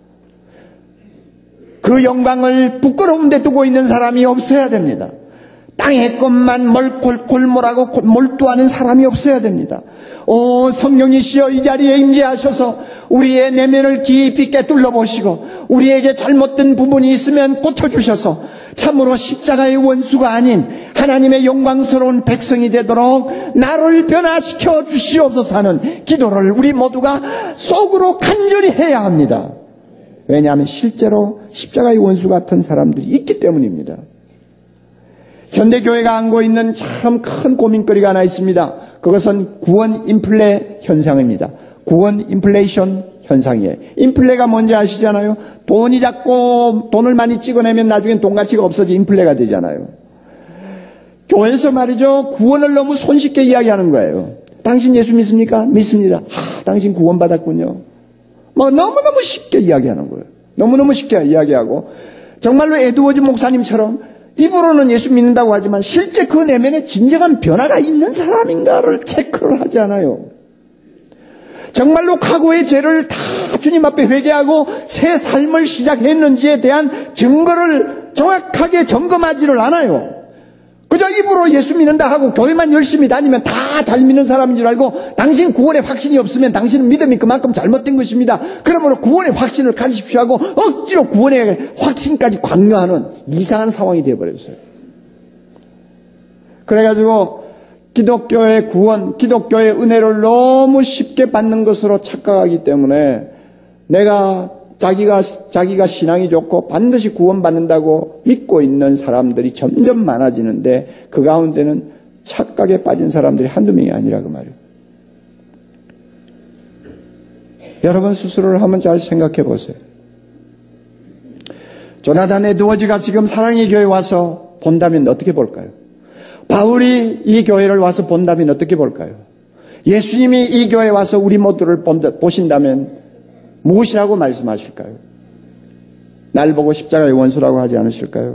그 영광을 부끄러운 데 두고 있는 사람이 없어야 됩니다. 땅의 것만 몰골골몰하고 몰두하는 사람이 없어야 됩니다. 오 성령이시여 이 자리에 임재하셔서 우리의 내면을 깊이 꿰뚫러 보시고 우리에게 잘못된 부분이 있으면 고쳐주셔서 참으로 십자가의 원수가 아닌 하나님의 영광스러운 백성이 되도록 나를 변화시켜 주시옵소서 하는 기도를 우리 모두가 속으로 간절히 해야 합니다. 왜냐하면 실제로 십자가의 원수 같은 사람들이 있기 때문입니다. 현대교회가 안고 있는 참 큰 고민거리가 하나 있습니다. 그것은 구원 인플레 현상입니다. 구원 인플레이션 현상이에요. 인플레가 뭔지 아시잖아요. 돈이 작고 돈을 많이 찍어내면 나중엔 돈 가치가 없어져 인플레가 되잖아요. 교회에서 말이죠. 구원을 너무 손쉽게 이야기하는 거예요. 당신 예수 믿습니까? 믿습니다. 하, 당신 구원받았군요. 뭐 너무너무 쉽게 이야기하는 거예요. 너무너무 쉽게 이야기하고 정말로 에드워즈 목사님처럼 입으로는 예수 믿는다고 하지만 실제 그 내면에 진정한 변화가 있는 사람인가를 체크를 하지 않아요. 정말로 과거의 죄를 다 주님 앞에 회개하고 새 삶을 시작했는지에 대한 증거를 정확하게 점검하지를 않아요. 그저 입으로 예수 믿는다 하고 교회만 열심히 다니면 다 잘 믿는 사람인 줄 알고 당신 구원에 확신이 없으면 당신은 믿음이 그만큼 잘못된 것입니다. 그러므로 구원의 확신을 가지십시오 하고 억지로 구원의 확신까지 강요하는 이상한 상황이 되어버렸어요. 그래가지고 기독교의 구원, 기독교의 은혜를 너무 쉽게 받는 것으로 착각하기 때문에 내가 자기가, 자기가 신앙이 좋고 반드시 구원받는다고 믿고 있는 사람들이 점점 많아지는데 그 가운데는 착각에 빠진 사람들이 한두 명이 아니라 그 말이에요. 여러분 스스로를 한번 잘 생각해 보세요. 조나단 에드워즈가 지금 사랑의 교회에 와서 본다면 어떻게 볼까요? 바울이 이 교회를 와서 본다면 어떻게 볼까요? 예수님이 이 교회에 와서 우리 모두를 본다, 보신다면 무엇이라고 말씀하실까요? 날 보고 십자가의 원수라고 하지 않으실까요?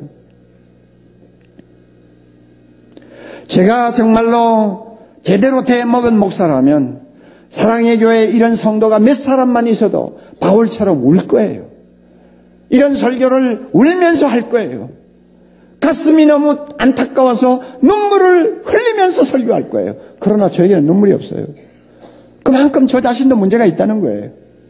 제가 정말로 제대로 대먹은 목사라면 사랑의 교회에 이런 성도가 몇 사람만 있어도 바울처럼 울 거예요. 이런 설교를 울면서 할 거예요. 가슴이 너무 안타까워서 눈물을 흘리면서 설교할 거예요. 그러나 저에게는 눈물이 없어요. 그만큼 저 자신도 문제가 있다는 거예요.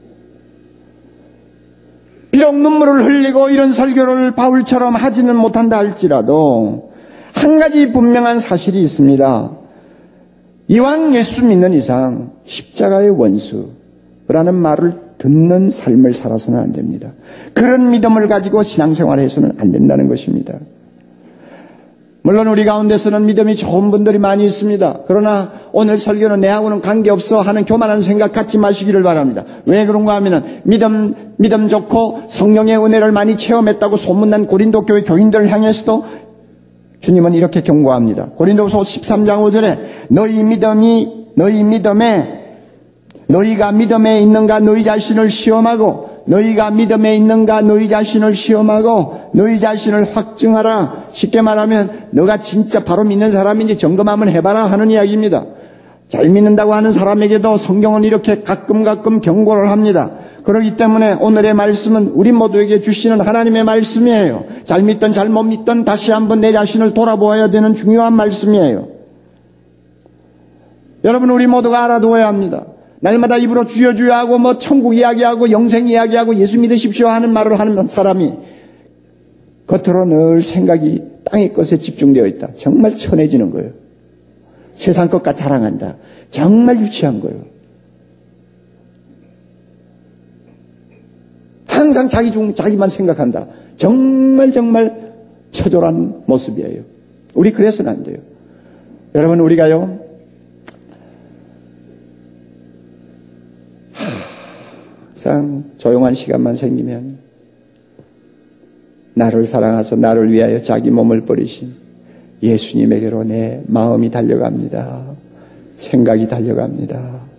비록 눈물을 흘리고 이런 설교를 바울처럼 하지는 못한다 할지라도 한 가지 분명한 사실이 있습니다. 이왕 예수 믿는 이상 십자가의 원수라는 말을 듣는 삶을 살아서는 안 됩니다. 그런 믿음을 가지고 신앙생활을 해서는 안 된다는 것입니다. 물론 우리 가운데서는 믿음이 좋은 분들이 많이 있습니다. 그러나 오늘 설교는 내하고는 관계없어 하는 교만한 생각 갖지 마시기를 바랍니다. 왜 그런가 하면은 믿음, 믿음 좋고 성령의 은혜를 많이 체험했다고 소문난 고린도 교회 교인들을 향해서도 주님은 이렇게 경고합니다. 고린도후서 십삼 장 오 절에 너희 믿음이 너희 믿음에 너희가 믿음에 있는가 너희 자신을 시험하고 너희가 믿음에 있는가 너희 자신을 시험하고 너희 자신을 확증하라. 쉽게 말하면 너가 진짜 바로 믿는 사람인지 점검 한번 해봐라 하는 이야기입니다. 잘 믿는다고 하는 사람에게도 성경은 이렇게 가끔 가끔 경고를 합니다. 그렇기 때문에 오늘의 말씀은 우리 모두에게 주시는 하나님의 말씀이에요. 잘 믿든 잘못 믿든 다시 한번 내 자신을 돌아보아야 되는 중요한 말씀이에요. 여러분 우리 모두가 알아두어야 합니다. 날마다 입으로 주여 주여 하고 뭐 천국 이야기하고 영생 이야기하고 예수 믿으십시오 하는 말을 하는 사람이 겉으로 늘 생각이 땅의 것에 집중되어 있다. 정말 천해지는 거예요. 세상 것과 자랑한다. 정말 유치한 거예요. 항상 자기 중 자기만 생각한다. 정말 정말 처절한 모습이에요. 우리 그래서는 안 돼요. 여러분 우리가요 항상 조용한 시간만 생기면 나를 사랑하셔서 나를 위하여 자기 몸을 버리신 예수님에게로 내 마음이 달려갑니다. 생각이 달려갑니다.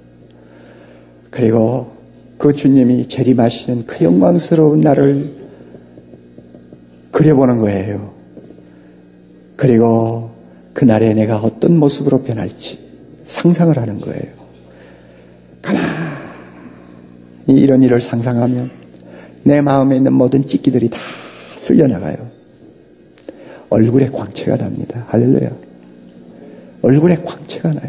그리고 그 주님이 재림하시는 그 영광스러운 날을 그려보는 거예요. 그리고 그날에 내가 어떤 모습으로 변할지 상상을 하는 거예요. 가만히 이런 일을 상상하면 내 마음에 있는 모든 찢기들이 다 쓸려나가요. 얼굴에 광채가 납니다. 할렐루야. 얼굴에 광채가 나요.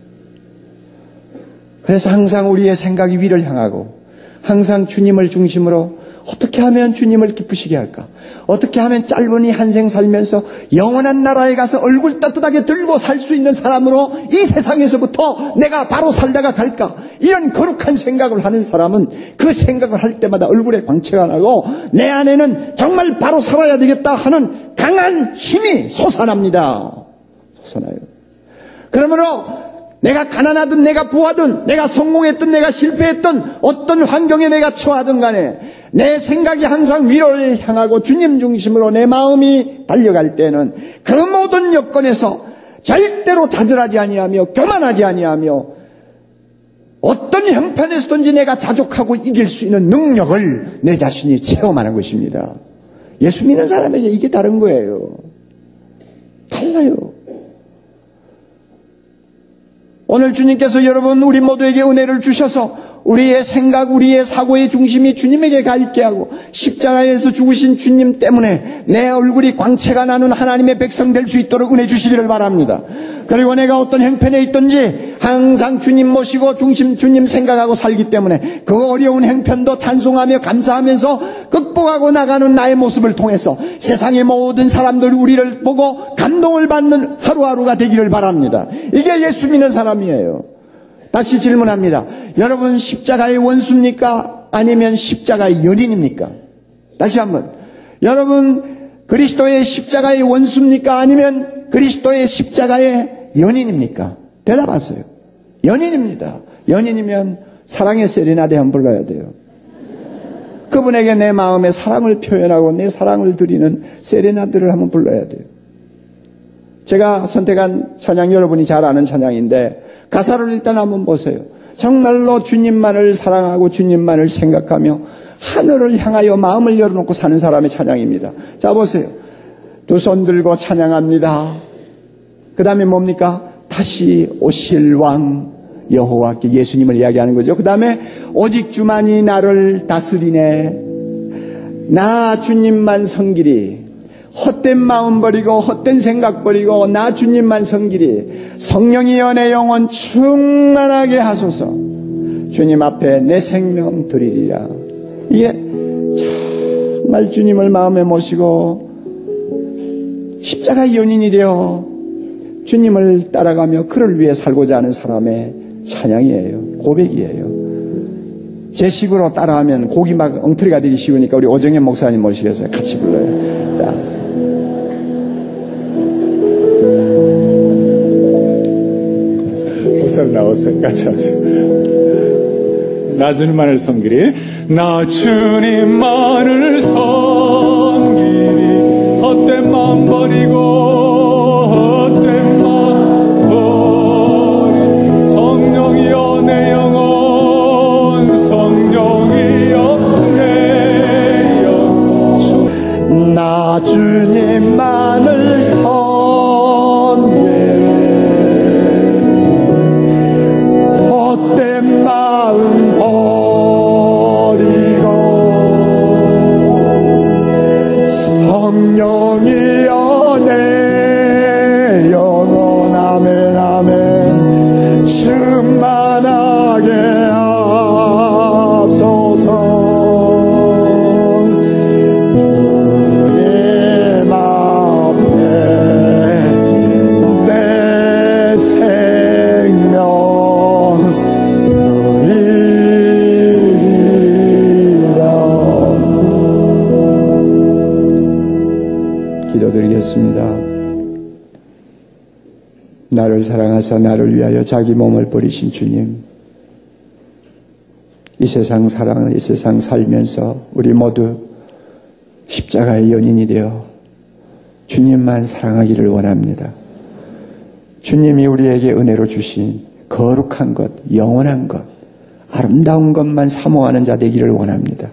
그래서 항상 우리의 생각이 위를 향하고 항상 주님을 중심으로 어떻게 하면 주님을 기쁘시게 할까? 어떻게 하면 짧은 이 한 생 살면서 영원한 나라에 가서 얼굴 따뜻하게 들고 살 수 있는 사람으로 이 세상에서부터 내가 바로 살다가 갈까? 이런 거룩한 생각을 하는 사람은 그 생각을 할 때마다 얼굴에 광채가 나고 내 안에는 정말 바로 살아야 되겠다 하는 강한 힘이 솟아납니다. 솟아나요. 그러므로 내가 가난하든 내가 부하든 내가 성공했든 내가 실패했든 어떤 환경에 내가 처하든 간에 내 생각이 항상 위를 향하고 주님 중심으로 내 마음이 달려갈 때는 그 모든 여건에서 절대로 좌절하지 아니하며 교만하지 아니하며 어떤 형편에서든지 내가 자족하고 이길 수 있는 능력을 내 자신이 체험하는 것입니다. 예수 믿는 사람에게 이게 다른 거예요. 달라요. 오늘 주님께서 여러분 우리 모두에게 은혜를 주셔서 우리의 생각, 우리의 사고의 중심이 주님에게 가 있게 하고 십자가에서 죽으신 주님 때문에 내 얼굴이 광채가 나는 하나님의 백성 될 수 있도록 은혜 주시기를 바랍니다. 그리고 내가 어떤 형편에 있든지 항상 주님 모시고 중심 주님 생각하고 살기 때문에 그 어려운 형편도 찬송하며 감사하면서 극복하고 나가는 나의 모습을 통해서 세상의 모든 사람들이 우리를 보고 감동을 받는 하루하루가 되기를 바랍니다. 이게 예수 믿는 사람이에요. 다시 질문합니다. 여러분 십자가의 원수입니까? 아니면 십자가의 연인입니까? 다시 한번. 여러분 그리스도의 십자가의 원수입니까? 아니면 그리스도의 십자가의 연인입니까? 대답하세요. 연인입니다. 연인이면 사랑의 세레나데 한번 불러야 돼요. 그분에게 내 마음의 사랑을 표현하고 내 사랑을 드리는 세레나데를 한번 불러야 돼요. 제가 선택한 찬양 여러분이 잘 아는 찬양인데 가사를 일단 한번 보세요. 정말로 주님만을 사랑하고 주님만을 생각하며 하늘을 향하여 마음을 열어놓고 사는 사람의 찬양입니다. 자 보세요. 두 손 들고 찬양합니다. 그 다음에 뭡니까? 다시 오실 왕 여호와께 예수님을 이야기하는 거죠. 그 다음에 오직 주만이 나를 다스리네. 나 주님만 섬기리. 헛된 마음 버리고 헛된 생각 버리고 나 주님만 섬기리. 성령이여 내 영혼 충만하게 하소서. 주님 앞에 내 생명 드리리라. 이게 정말 주님을 마음에 모시고 십자가의 연인이 되어 주님을 따라가며 그를 위해 살고자 하는 사람의 찬양이에요. 고백이에요. 제 식으로 따라하면 곡이 막 엉터리가 되기 쉬우니까 우리 오정현 목사님 모시겠어요. 같이 불러요. 자. 목사님 나오세요. 같이 하세요. 나 주님만을 섬기리. 나 주님만을 섬기리. 헛된 마음 버리고 헛된 마음 버리. 성령이여 내 영혼 성령이여 내 영혼 나 주님만을 섬기리. 헛된 마음 성령이여 내 영혼 아멘 아멘 충만하게 하소서. 주님 앞에 내 생명 기도드리겠습니다. 나를 사랑하사 나를 위하여 자기 몸을 버리신 주님, 이 세상 사랑을 이 세상 살면서 우리 모두 십자가의 연인이 되어 주님만 사랑하기를 원합니다. 주님이 우리에게 은혜로 주신 거룩한 것, 영원한 것, 아름다운 것만 사모하는 자 되기를 원합니다.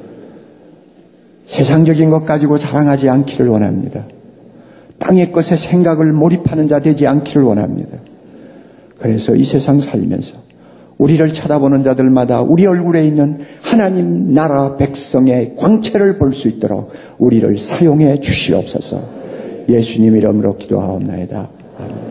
세상적인 것 가지고 자랑하지 않기를 원합니다. 땅의 것에 생각을 몰입하는 자 되지 않기를 원합니다. 그래서 이 세상 살면서 우리를 쳐다보는 자들마다 우리 얼굴에 있는 하나님 나라 백성의 광채를 볼 수 있도록 우리를 사용해 주시옵소서. 예수님 이름으로 기도하옵나이다. 아멘.